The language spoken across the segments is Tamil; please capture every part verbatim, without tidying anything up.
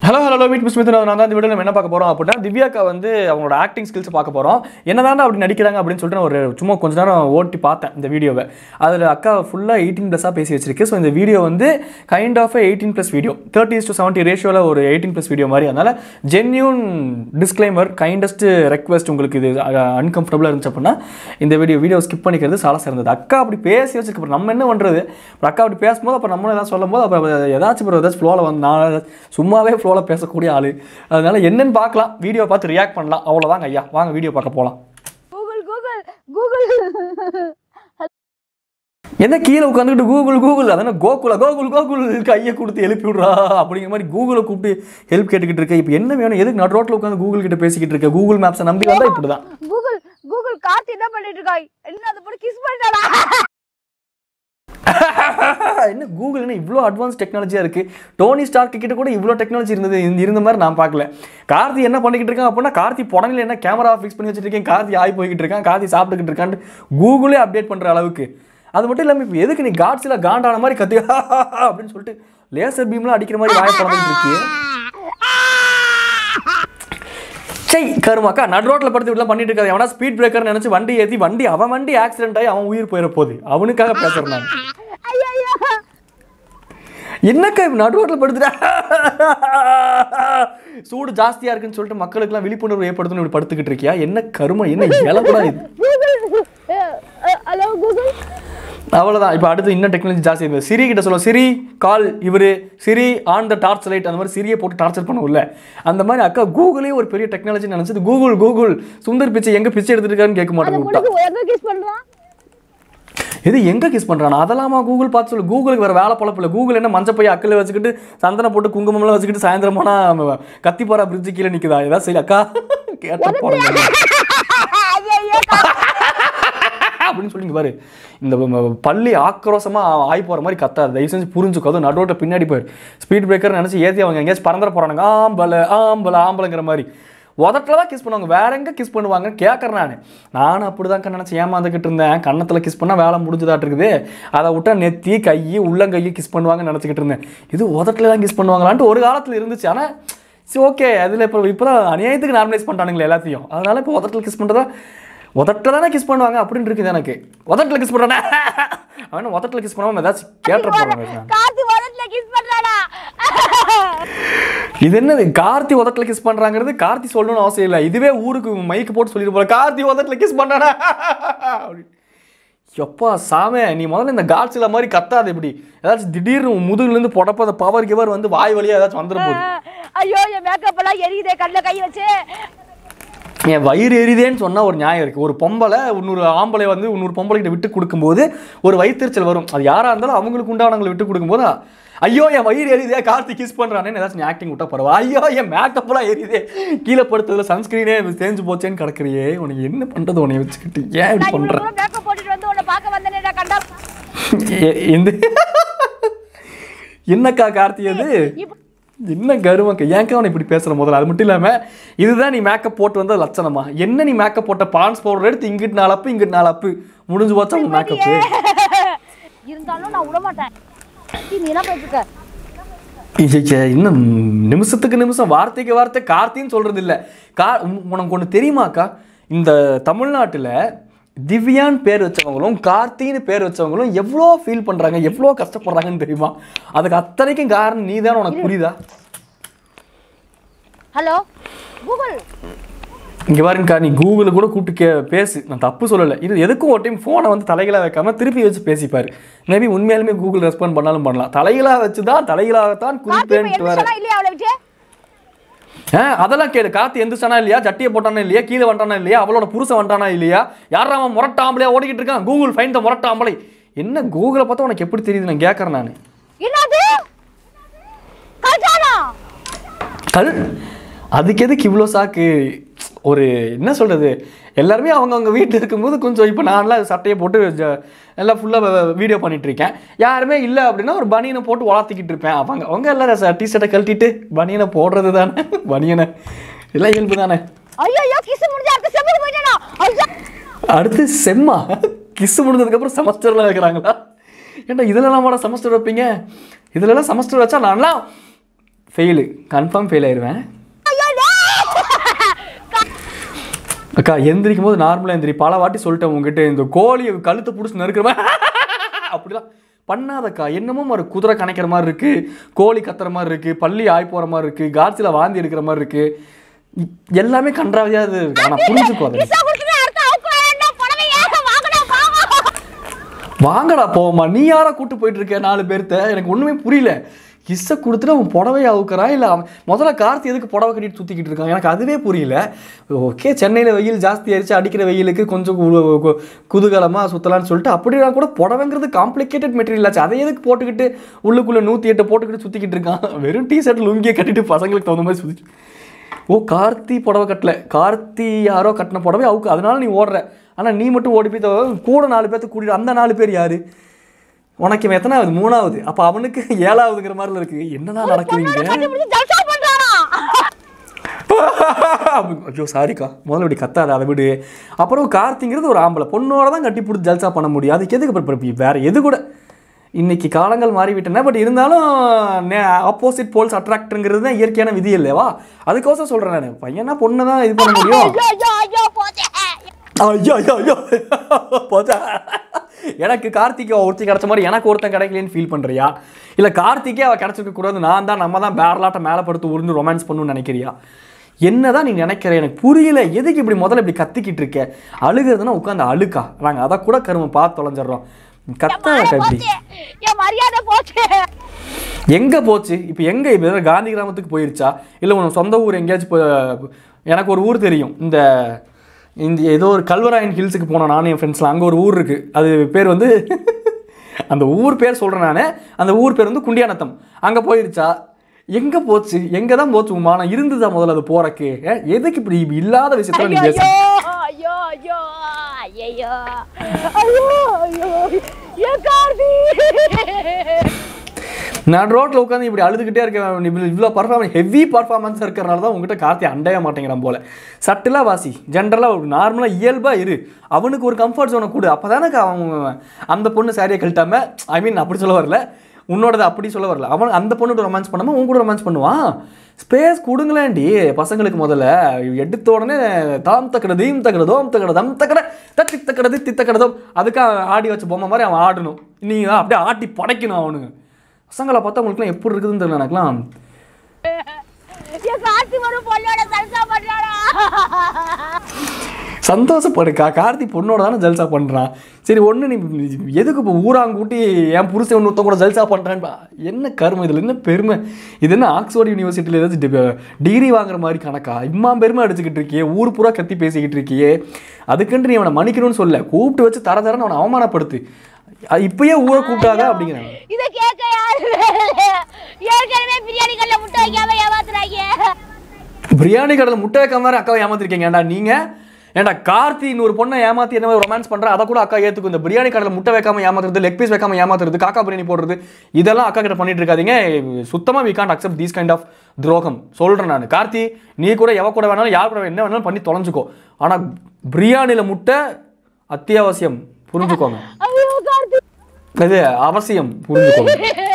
Hello, hello, meet Mister Mithun. நான் தான் இந்த வீடியோல என்ன பார்க்க போறோம் அப்படினா Divya Kaa வந்து அவங்களோட ஆக்டிங் ஸ்கில்ஸ் பார்க்க போறோம். என்னதான்டா அப்படி நடிக்கிறாங்க அப்படினு சொல்லிட்டு ஒரு சும்மா கொஞ்ச நேரம் ஓட்டி பார்த்தேன் இந்த வீடியோவை. அதுல அக்கா ஃபுல்லா eighteen plus பேசி வச்சிருக்கு. சோ இந்த வீடியோ வந்து kind of eighteen plus video. thirty to seventy ரேஷியோல ஒரு eighteen plus வீடியோ மாதிரி. அதனால ஜென்யூன் டிஸ்க்ளைமர், கைண்டஸ்ட் ரெக்வெஸ்ட் உங்களுக்கு இது அன்கம்ஃபர்ட்டபிளா இருந்துச்சு அப்படினா இந்த வீடியோ வீடியோ ஸ்கிப் பண்ணிக்கிறது சால சிறந்தது. அக்கா அப்படி பேசி வச்சிருக்கு. நம்ம என்ன பண்றது? அக்கா அப்படி பேசும்போது அப்ப நம்ம ஏதாவது சொல்லும்போது அப்ப ஏதாச்சும் ஒரு ஏதாச்சும் ஃப்ளோல வந்து நான் சும்மாவே ஃப்ளோல பேசக்கூடிய ஆளு. அதனால என்னன்னு பார்க்கலாம், வீடியோ பார்த்து ரியாக்ட் பண்ணலாம். அவ்வளவுதான் ஐயா, வாங்க வீடியோ பார்க்க போலாம். கூகுள் கூகுள் கூகுள் என்ன கீழே உட்காந்துக்கிட்டு கூகுள் கூகுள் அதான கோகுல கோகுல் கோகுல் கையை கொடுத்து எழுப்பி விடுறா அப்படிங்கிற மாதிரி கூகுளை கூப்பிட்டு ஹெல்ப் கேட்டுக்கிட்டு இருக்க. இப்போ என்ன வேணும், எதுக்கு நான் ரோட்ல உட்காந்து கூகுள் கிட்ட பேசிக்கிட்டு இருக்க? கூகுள் மேப்ஸை நம்பி வந்தா இப்படிதான். கூகுள் கூகுள் கார்த்தி என்ன பண்ணிட்டு இருக்காய்? என்ன அதை போட்டு கிஸ் பண்ணிட்டாடா? என்ன கூகுள் என்ன இவ்வளோ அட்வான்ஸ் டெக்னாலஜியா இருக்கு? டோனி ஸ்டார்க் கிட்ட கூட இவ்வளோ டெக்னாலஜி இருந்தது இருந்த மாதிரி நான் பார்க்கல. கார்த்தி என்ன பண்ணிக்கிட்டு இருக்கான் அப்படின்னா, கார்த்தி புடனில் என்ன கேமரா ஃபிக்ஸ் பண்ணி வச்சுட்டு இருக்கேன், கார்த்தி ஆகி போய்கிட்டு இருக்கான், கார்த்தி சாப்பிட்டுக்கிட்டு இருக்கான்னு கூகுளே அப்டேட் பண்ற அளவுக்கு. அது மட்டும் இல்லாமல் இப்போ எதுக்கு நீ காட்ஸில் காண்டான மாதிரி கத்தி அப்படின்னு சொல்லிட்டு லேசர் பீம்லாம் அடிக்கிற மாதிரி வாய பழந்துட்டு இருக்கியே? சை கருமாக்கா, நடு ரோட்டில் படுத்து இப்படிலாம் பண்ணிட்டு இருக்காது. எவனா ஸ்பீட் பிரேக்கர் நினைச்சு வண்டி ஏற்றி வண்டி அவன் வண்டி ஆக்சிடென்ட் ஆகி அவன் உயிர் போயிட போகுது. அவனுக்காக பேசுறேன் நான். என்னக்கா நடு ரோட்டில் படுத்துட்டா சூடு ஜாஸ்தியா இருக்குன்னு சொல்லிட்டு மக்களுக்கெல்லாம் விழிப்புணர்வு ஏற்படுத்தணும் இப்படி படுத்துக்கிட்டு இருக்கியா? என்ன கருமா, என்ன இலை கூட இது? அவ்வளோதான். இப்போ அடுத்து இன்னும் டெக்னாலஜி ஜாஸ்தி இருக்குது. சிரி கிட்ட சொல்ல, சிரி கால் இவர், Siri on the torch light, அந்த மாதிரி சிரியை போட்டு டார்ச்சர் பண்ணல. அந்த மாதிரி அக்கா கூகுளே ஒரு பெரிய டெக்னாலஜி நினைச்சது. கூகுள் கூகுள் சுந்தர் பிச்சை எங்க பிச்சை எடுத்துருக்கான்னு கேட்க மாட்டேன். இது எங்க கிஸ் பண்றானா? அதெல்லாமா கூகுள் பார்த்து சொல்லு. கூகுளுக்கு வேற வேலை பொழப்பு இல்லை. கூகுள் என்ன மஞ்சள் பைய அக்கல வச்சுக்கிட்டு சந்தன போட்டு குங்குமம்லாம் வச்சுக்கிட்டு சாயந்தரமானா கத்தி போறா பிரிட்ஜு கீழே நிக்குதா? ஏதாவது சரி அக்கா கேட்ட போறேன் அப்படின்னு சொல்லிங்க பாரு. இந்த பள்ளி ஆக்ரோஷமா ஆகி போற மாதிரி கத்தாது. தயவு செஞ்சு புரிஞ்சுக்கோ. அதுவும் நடுவோட்ட பின்னாடி போயிரு. ஸ்பீட் பிரேக்கர் நினைச்சு ஏற்றி அவங்க எங்கேயாச்சும் பறந்துட போறானுங்க. ஆம்பளை ஆம்பளை ஆம்பளைங்கிற மாதிரி உதட்டில் தான் கிஸ் பண்ணுவாங்க. வேற எங்கே கிஸ் பண்ணுவாங்க கேட்குறேன் நான். நானும் அப்படி தான் நினச்சி ஏமாந்துக்கிட்டு இருந்தேன். கன்னத்தில் கிஸ் பண்ணால் வேலை முடிஞ்சதாட்டு இருக்குது. அதை விட்டா நெத்தி கை உள்ளங்கையை கிஸ் பண்ணுவாங்கன்னு நினச்சிக்கிட்டு இருந்தேன். இது உதட்டில் தான் கிஸ் பண்ணுவாங்களான்ட்டு ஒரு காலத்தில் இருந்துச்சு. ஆனால் சரி ஓகே, அதில் இப்போ இப்போ தான் அநியாயத்துக்கு நார்மலைஸ் பண்ணிட்டானுங்களே எல்லாத்தையும். அதனால இப்போ உதட்டில் கிஸ் பண்ணுறதா உதட்டில் தானே கிஸ் பண்ணுவாங்க அப்படின்னு இருக்குது எனக்கு. உதட்டில் கிஸ் பண்ணுறானே அவன் உதட்டில் கிஸ் பண்ணாமல் ஏதாச்சும் கேட்ட போகிறாங்க. இது என்னது கார்த்தி உதட்டில் கிஸ் பண்றாங்கிறது கார்த்தி சொல்லணும்னு அவசியம் இல்லை. இதுவே ஊருக்கு மைக்கு போட்டு சொல்லிட்டு போற, கார்த்தி உதட்டில் கிஸ் பண்றானா எப்பா சாமே. நீ முதல்ல இந்த காட்சில மாதிரி கத்தாது. இப்படி ஏதாச்சும் திடீர்னு முதுகுல இருந்து புடப்ப அந்த பவர் கிவர் வந்து வாய் வழியா ஏதாச்சும் வந்துட போகுது. ஐயோ என் மேக்கப் எல்லாம் எரியுதே கண்ணுல கை வச்சு. என் வயிறு எரியுதேன்னு சொன்னா ஒரு நியாயம் இருக்கு. ஒரு பொம்பளை இன்னொரு ஆம்பளை வந்து இன்னொரு பொம்பளை கிட்ட விட்டு கொடுக்கும்போது ஒரு வயிற்றுச்சல் வரும். அது யாரா இருந்தாலும் அவங்களுக்கு உண்டானவங்களை விட்டு கொடுக்கும்போது ஐயோ என் வயிறு எரியுதே கார்த்தி கிஸ் பண்றானேன்னு ஏதாச்சும் ஆக்டிங் விட்டா பரவா. ஐயோ என் மேக்கப்லாம் எரியுதே, கீழே படுத்ததுல சன்ஸ்கிரீனே தேஞ்சு போச்சேன்னு கிடக்குறியே, உனக்கு என்ன பண்றது? உன்னை வச்சுக்கிட்டு ஏன் இப்படி பண்ற? இந்த என்னக்கா கார்த்தி அது என்ன கருவங்க? ஏன்க்கா அவனை இப்படி பேசுற? முதல்ல அது மட்டும் இல்லாம இதுதான் நீ மேக்கப் போட்டு வந்த லட்சணமா? என்ன நீ மேக்கப் போட்ட பான்ஸ் பவுடர் எடுத்து இங்கிட்டு நாலு அப்பு இங்கிட்டு நாலு அப்பு முடிஞ்சு போச்சா உன் மேக்கப்? இருந்தாலும் நான் விட மாட்டேன். இன்னும் நிமிஷத்துக்கு நிமிஷம் வார்த்தைக்கு வார்த்தை கார்த்தின்னு சொல்றது இல்லை. கா உனக்கு ஒன்று தெரியுமாக்கா? இந்த தமிழ்நாட்டில் திவ்யான்னு பேர் வச்சவங்களும் கார்த்தின்னு பேர் வச்சவங்களும் எவ்வளோ ஃபீல் பண்ணுறாங்க, எவ்வளோ கஷ்டப்படுறாங்கன்னு தெரியுமா? அதுக்கு அத்தனைக்கும் காரணம் நீ தான். உனக்கு புரியுதா? ஹலோ கூகுள், இங்கே பாருங்கக்கா, நீ கூகுளை கூட கூப்பிட்டு கே பேசு, நான் தப்பு சொல்லலை. இது எதுக்கும் ஒரு டைம் ஃபோனை வந்து தலைகளாக வைக்காம திருப்பி வச்சு பேசிப்பாரு. மேபி உண்மையாலுமே கூகுள் ரெஸ்பாண்ட் பண்ணாலும் பண்ணலாம். தலைகளாக வச்சு தான் தலைகளாகத்தான் குறிப்பேன்ட்டு வேற. ஆ அதெல்லாம் கேளு. கார்த்தி எந்திரிச்சானா இல்லையா, ஜட்டியை போட்டானா இல்லையா, கீழே வந்துட்டானா இல்லையா, அவளோட புருஷன் வந்துட்டானா இல்லையா, யாரா அவன் முரட்டாம்பளையா ஓடிக்கிட்டு இருக்கான், கூகுள் ஃபைண்ட் த முரட்டாம்பளை. என்ன கூகுளை பார்த்தா உனக்கு எப்படி தெரியுது நான் கேட்கறேன் நான். கல் அதுக்கு எதுக்கு இவ்வளோ சாக்கு? ஒரு என்ன சொல்கிறது, எல்லாருமே அவங்கவுங்க வீட்டில் இருக்கும்போது கொஞ்சம் இப்போ நான்லாம் சட்டையை போட்டு எல்லாம் ஃபுல்லாக வீடியோ பண்ணிகிட்ருக்கேன். யாருமே இல்லை அப்படின்னா ஒரு பனியனை போட்டு வளர்த்திக்கிட்டு இருப்பேன். அவங்க அவங்க எல்லோரும் டிஷர்ட்டை கழட்டிட்டு பனியனை போடுறது தானே, பனியனை எல்லாம் இயல்பு தானே. அடுத்து செம்மா கிஸ் முடிஞ்சதுக்கப்புறம் செமஸ்டர்லாம் வைக்கிறாங்களா? ஏன்டா இதெல்லாம் செமஸ்டர் வைப்பீங்க? இதுலலாம் செமஸ்டர் வச்சா நான்லாம் ஃபெயிலு, கன்ஃபார்ம் ஃபெயில் ஆயிடுவேன். அக்கா எந்திரிக்கும் போது நார்மலாக எந்திரி. பல வாட்டி சொல்லிட்டேன் உங்ககிட்ட, இந்த கோழியை கழுத்தை பிடிச்சி நறுக்கிறவன் அப்படிலாம் பண்ணாதக்கா. என்னமோ ஒரு குதிரை கணக்கிற மாதிரி இருக்குது, கோழி கத்துற மாதிரி இருக்குது, பள்ளி ஆய் போகிற மாதிரி இருக்குது, காட்சியில் வாந்தி எடுக்கிற மாதிரி இருக்குது, எல்லாமே கன்றாவியாக இருக்குது. ஆனால் புரிஞ்சுக்கோ, அதை வாங்கடா போவோமா. நீ யாரா கூப்பிட்டு போயிட்டு இருக்க நாலு பேர்த்த? எனக்கு ஒன்றுமே புரியல. கிஸ்ஸை கொடுத்துட்டு அவன் புடவையை அவுக்கிறா இல்லை அவன் முதல்ல கார்த்தி எதுக்கு புடவை கட்டிட்டு சுற்றிக்கிட்டு இருக்கான் எனக்கு அதுவே புரியல. ஓகே, சென்னையில் வெயில் ஜாஸ்தி ஆயிடுச்சு, அடிக்கிற வெயிலுக்கு கொஞ்சம் குதூகலமாக சுற்றலான்னு சொல்லிட்டு அப்படின்னா கூட புடவைங்கிறது காம்ப்ளிகேட்டட் மெட்டீரியல் ஆச்சு, அதை எதுக்கு போட்டுக்கிட்டு உள்ளுக்குள்ளே நூற்றி எட்டு போட்டுக்கிட்டு சுற்றிக்கிட்டு இருக்கான். வெறும் டிஷர்ட் லுங்கியை கட்டிட்டு பசங்களுக்கு தகுந்த மாதிரி சுற்றி. ஓ, கார்த்தி புடவை கட்டலை, கார்த்தி யாரோ கட்டின புடவை அவுக்கு, அதனால நீ ஓடுற. ஆனால் நீ மட்டும் ஓடி போய் கூட நாலு பேர்த்து கூட்டிட்டு, அந்த நாலு பேர் யாரு? உனக்கு இவன் எத்தனாவது? மூணாவது. அப்போ அவனுக்கு ஏழாவதுங்கிற மாதிரில இருக்கு. என்னன்னா நடக்குதுங்க? ஐயோ சாரிக்கா, முதல்ல இப்படி கத்தாத, அதை விடு. அப்புறம் கார்த்திங்கிறது ஒரு ஆம்பளை பொண்ணோட தான் கட்டி பிடிச்சி ஜல்சா பண்ண முடியும். அதுக்கு எதுக்கு வேற எது கூட? இன்னைக்கு காலங்கள் மாறிவிட்டன. பட் இருந்தாலும் ஆப்போசிட் போல்ஸ் அட்ராக்ட்ங்கிறது தான் இயற்கையான விதி இல்லைவா? அதுக்கோசம் சொல்கிறேன் நான், பையனா பொண்ணு தான் இது பண்ண முடியும். ஐயோ ஐயோ ஐயோ போச்சா. எனக்கு கார்த்திகை ஒருத்தி கிடச்ச மாதிரி எனக்கு ஒருத்தன் கிடைக்கலன்னு ஃபீல் பண்ணுறியா? இல்லை கார்த்திகே அவள் கிடச்சிருக்க கூடாது, நான் தான் நம்ம தான் பேரலாட்ட மேலே படுத்து உருந்து ரொமான்ஸ் பண்ணணும்னு நினைக்கிறியா? என்ன தான் நீ நினைக்கிற எனக்கு புரியல. எதுக்கு இப்படி முதல்ல இப்படி கத்திக்கிட்டு இருக்க? அழுகிறதுனா உட்காந்து அழுக்கா, நாங்கள் அதை கூட கருமை பார்த்து தொலைஞ்சிடறோம். கத்தாத கட்டி எங்கே போச்சு இப்போ? எங்கே இப்போ காந்தி கிராமத்துக்கு போயிருச்சா? இல்லை உன் சொந்த ஊர் எங்கேயாச்சும் போ? எனக்கு ஒரு ஊர் தெரியும், இந்த இந்த ஏதோ ஒரு கல்வராயன் ஹில்ஸுக்கு போனோம் நானும் என் ஃப்ரெண்ட்ஸ்லாம். அங்கே ஒரு ஊர் இருக்குது, அது பேர் வந்து அந்த ஊர் பேர் சொல்கிறேன் நான், அந்த ஊர் பேர் வந்து குண்டியானத்தம். அங்கே போயிருச்சா? எங்கே போச்சு? எங்கே தான் போச்சு உமா? நான் இருந்துதா முதல்ல அது போகிறக்கு? எதுக்கு இப்படி இல்லாத விஷயத்துல நீ பேச? நான் ரோட்டில் உட்காந்து இப்படி அழுதுகிட்டே இருக்கேன். இவ்வளோ பர்ஃபார்மன்ஸ், ஹெவி பர்ஃபார்மன்ஸ் இருக்கிறனால தான் உங்ககிட்ட கார்த்தி அண்டைய மாட்டேங்கிறான் போல. சட்டிலாக வாசி, ஜென்ரலாக ஒரு நார்மலாக இயல்பாக இரு. அவனுக்கு ஒரு கம்ஃபர்ட் ஜோனை கொடு. அப்போ தானே அவன் அந்த பொண்ணு சாரியை கழட்டாம, ஐ மீன் அப்படி சொல்ல வரல, உன்னோடது அப்படி சொல்ல வரல, அவன் அந்த பொண்ணு ரொமான்ஸ் பண்ணாமல் உன் கூட ரொமான்ஸ் பண்ணுவான். ஸ்பேஸ் கொடுங்களேன்டி பசங்களுக்கு. முதல்ல எடுத்த உடனே தாம் தக்கட தீம் தக்கட தோம் தக்கட தம் தக்கட தத்தி தக்கடது தித்தக்கடதோ அதுக்காக ஆடி வச்ச பொம்மை மாதிரி அவன் ஆடணும். நீங்கள் தான் அப்படியே ஆட்டி படைக்கணும் அவனுங்க. பசங்களை பார்த்தா உங்களுக்குலாம் எப்படி இருக்குதுன்னு தெரியல எனக்குலாம். சந்தோஷப்படுக்கா, கார்த்தி பொண்ணோட தானே ஜல்சா பண்ணுறான். சரி ஒன்று, நீ எதுக்கு இப்போ ஊராங்கூட்டி என் புருஷன் ஒன்று ஒருத்தன் கூட ஜல்சா பண்ணுறான்னு என்ன கருமை? இதில் என்ன பெருமை? இது என்ன ஆக்ஸ்போர்ட் யூனிவர்சிட்டியில் ஏதாச்சும் டிகிரி வாங்குற மாதிரி கணக்கா? இம்மா பெருமை அடிச்சுக்கிட்டு இருக்கியே, ஊர் பூரா கத்தி பேசிக்கிட்டு இருக்கியே. அதுக்குன்ட்டு நீ அவனை மன்னிக்கணும்னு சொல்ல, கூப்பிட்டு வச்சு தர தரன்னு அவனை அவமானப்படுத்து. இப்பயே ஊரை கூப்பிட்டாத அப்படிங்கிறாங்க. இதை கேட்க யாரு? ஏற்கனவே பிரியாணி கடையில் முட்டை வைக்காம ஏமாத்துறாங்க. பிரியாணி கடையில் முட்டை வைக்காம மாதிரி அக்காவை ஏமாத்திருக்கீங்க. ஏண்டா நீங்கள்? ஏண்டா கார்த்தி இன்னொரு பொண்ணை ஏமாற்றி என்ன ரொமான்ஸ் பண்ணுறா, அதை கூட அக்கா ஏற்றுக்கும். இந்த பிரியாணி கடையில் முட்டை வைக்காம ஏமாத்துறது, லெக் பீஸ் வைக்காம ஏமாத்துறது, காக்கா பிரியாணி போடுறது, இதெல்லாம் அக்கா கிட்ட பண்ணிட்டு இருக்காதீங்க. சுத்தமாக we can't accept these kind of துரோகம். சொல்கிறேன் நான். கார்த்தி நீ கூட எவ கூட வேணாலும் யார் கூட என்ன வேணாலும் பண்ணி தொலைஞ்சுக்கோ. ஆனால் பிரியாணியில் முட்டை அத்தியாவசியம், புரிஞ்சுக்கோங்க. அது அவசியம், புரிஞ்சுக்கோங்க.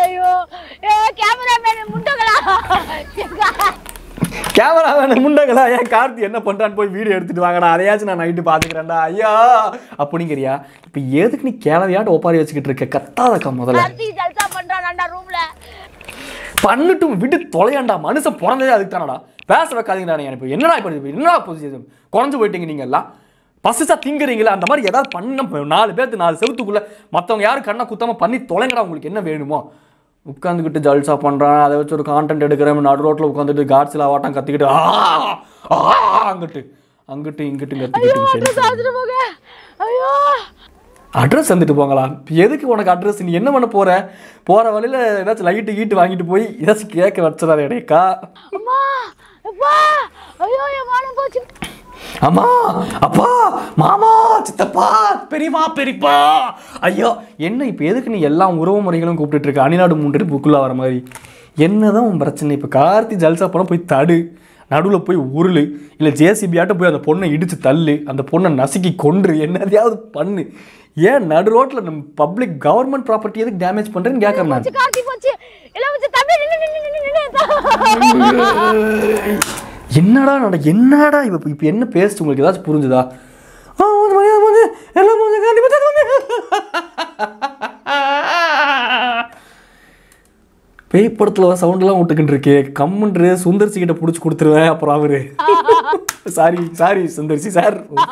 கேமராமேன் முண்டங்களா? ஏன் கார்த்தி என்ன பண்ணுறான்னு போய் வீடியோ எடுத்துட்டு வாங்கடா, அதையாச்சும் நான் நைட்டு பார்த்துக்கிறேன்டா. ஐயா அப்படிங்கிறியா? இப்போ எதுக்கு நீ கேளவையாட்டு ஒப்பாரி வச்சுக்கிட்டு இருக்க? கத்தாதக்கா முதல்ல. பண்ணிட்டும் விட்டு தொலையாண்டா. மனுஷன் பிறந்ததே அதுக்கு தானடா. பேச வைக்காதீங்கடா. எனக்கு என்னடா இப்போ என்னடா பொசிஷன் குறைஞ்சு போயிட்டீங்க நீங்கள் எல்லாம்? பசிச்சா திங்குறீங்களா? அந்த மாதிரி ஏதாவது பண்ண நாலு பேர்த்து நாலு செவத்துக்குள்ளே மற்றவங்க யாரும் கண்ணை குத்தாமல் பண்ணி தொலைங்கடா. உங்களுக்கு என்ன வேணுமோ உட்காந்துக்கிட்டு ஜல்சா பண்ணுறான், அதை வச்சு ஒரு கான்டென்ட் எடுக்கிறேன். நடு ரோட்டில் உட்காந்துட்டு காட்ஸில் ஆவாட்டம் கத்திக்கிட்டு அங்கிட்டு அங்கிட்டு இங்கிட்டு கத்திக்கிட்டு அட்ரஸ் வந்துட்டு போங்களா? எதுக்கு உனக்கு அட்ரஸ்? நீ என்ன பண்ண போற? போற வழியில் ஏதாச்சும் லைட்டு கீட்டு வாங்கிட்டு போய் ஏதாச்சும் கேட்க வச்சுறாரு இடையக்கா. அம்மா அப்பா மாமா சித்தப்பா பெரியமா பெரியப்பா ஐயோ என்ன இப்போ எதுக்கு நீ எல்லா உறவு முறைகளும் கூப்பிட்டு இருக்க? அணிநாடு மூன்று புக்குள்ளே வர மாதிரி என்னதான் உன் பிரச்சனை? இப்போ கார்த்தி ஜல்சா படம் போய் தடு, நடுவில் போய் உருளு, இல்லை ஜேசிபி ஆட்ட போய் அந்த பொண்ணை இடித்து தள்ளு, அந்த பொண்ணை நசுக்கி கொன்று, என்னதையாவது பண்ணு. ஏன் நடு ரோட்டில் நம்ம பப்ளிக் கவர்மெண்ட் ப்ராப்பர்ட்டி எதுக்கு டேமேஜ் பண்ணுறேன்னு கேட்குறேன் நான். என்னடா நட என்னடா இப்போ இப்போ என்ன பேசுச்சு உங்களுக்கு ஏதாச்சும் புரிஞ்சுதா? எல்லாம் பேய் படத்தில் வர சவுண்டெல்லாம் விட்டுக்கிட்டு இருக்கே கம்முன்று சுந்தர்சி கிட்ட பிடிச்சி கொடுத்துருவேன். அப்புறம் அவரு சாரி சாரி சுந்தர்சி சார்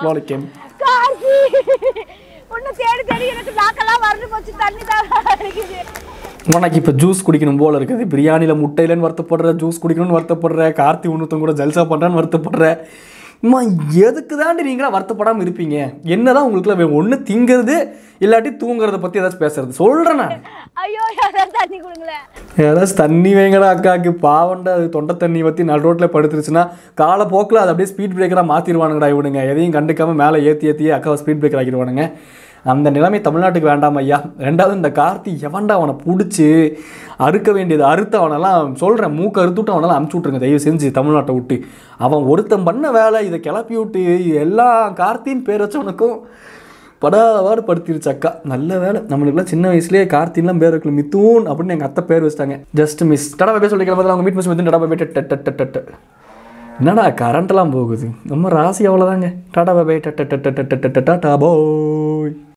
உனக்கு இப்போ ஜூஸ் குடிக்கணும் போல இருக்குது. பிரியாணியில் முட்டையிலன்னு வருத்தப்படுற, ஜூஸ் குடிக்கணும்னு வருத்தப்படுற, கார்த்தி ஒன்றுத்தம் கூட ஜல்சா பண்ணுறான்னு வருத்தப்படுற. அம்மா எதுக்கு தாண்டி நீங்களா வருத்தப்படாமல் இருப்பீங்க? என்னதான் உங்களுக்குலாம் ஒன்று திங்கிறது இல்லாட்டி தூங்குறத பற்றி ஏதாச்சும் பேசுறது சொல்கிறேன் நான். ஐயோ தண்ணி கொடுங்களேன். ஏதாச்சும் தண்ணி வைங்கடா அக்காவுக்கு பாவண்டா. அது தொண்டை தண்ணி பற்றி நடு ரோட்டில் படுத்துருச்சுன்னா காலப்போக்கில் அதை அப்படியே ஸ்பீட் பிரேக்கராக மாற்றிடுவானுங்கடா இவனுங்க. எதையும் கண்டுக்காமல் மேலே ஏற்றி ஏற்றியே அக்காவை ஸ்பீட் பிரேக்கர் ஆக்கிடுவானுங்க. அந்த நிலைமை தமிழ்நாட்டுக்கு வேண்டாம் ஐயா. ரெண்டாவது இந்த கார்த்தி எவன்டா அவனை பிடிச்சி அறுக்க வேண்டியது அறுத்து அவனெல்லாம் சொல்கிறேன் மூக்க அறுத்துவிட்டு அவனெல்லாம் அமுச்சு விட்ருங்க தயவு செஞ்சு தமிழ்நாட்டை விட்டு. அவன் ஒருத்தன் பண்ண வேலை இதை கிளப்பி விட்டு எல்லா கார்த்தின்னு பேர் வச்சவனுக்கும் படாவாடு படுத்திருச்சு அக்கா. நல்ல வேலை நம்மளுக்குலாம் சின்ன வயசுலேயே கார்த்தின்லாம் பேர் வைக்கல, மித்தூன் அப்படின்னு எங்கள் அத்தை பேர் வச்சிட்டாங்க. ஜஸ்ட் மிஸ் டடா பேர் சொல்லி கிளம்புறது அவங்க மீட் மிஸ் மித்தூன் டடா பை டட்டு. என்னடா கரண்ட்லாம் போகுது நம்ம ராசி அவ்வளோதாங்க. டாடா பை டட்டு டாடா போய்.